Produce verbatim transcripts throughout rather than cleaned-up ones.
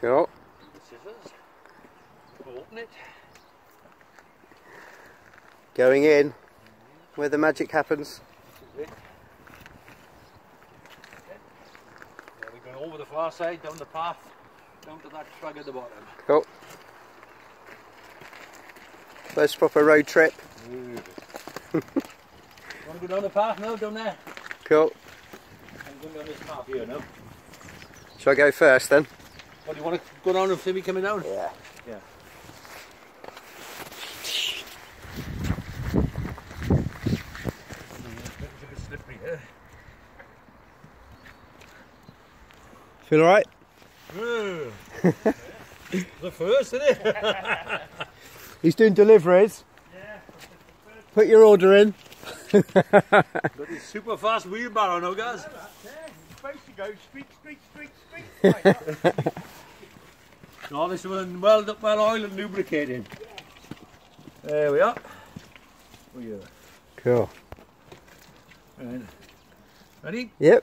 Cool. The scissors. Open it. Going in where the magic happens. This is it. Yeah, we're going over the far side, down the path, down to that shrug at the bottom. Cool. First proper road trip. You want to go down the path now, down there? Cool. I'm going down this path here now. Shall I go first then? What, do you want to go down and see me coming down? Yeah. Yeah. It's a bit slippery here. Feel alright? The first, isn't it? He's doing deliveries. Yeah. Put your order in. Got this super fast wheelbarrow now, guys. Supposed to go street, street, street, street. Like No, this one well, well oiled and lubricated. There we are. Oh yeah. Cool. Right. Ready? Yep.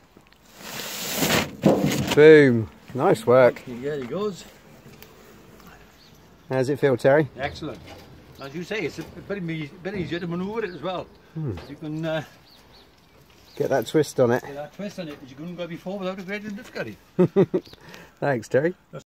Boom. Nice work. There he goes. How's it feel, Terry? Excellent. As you say, it's a bit, e bit easier to manoeuvre it as well. Hmm. You can uh, Get that twist on it. get that twist on it, which you couldn't go before without a great difficulty. Thanks, Terry.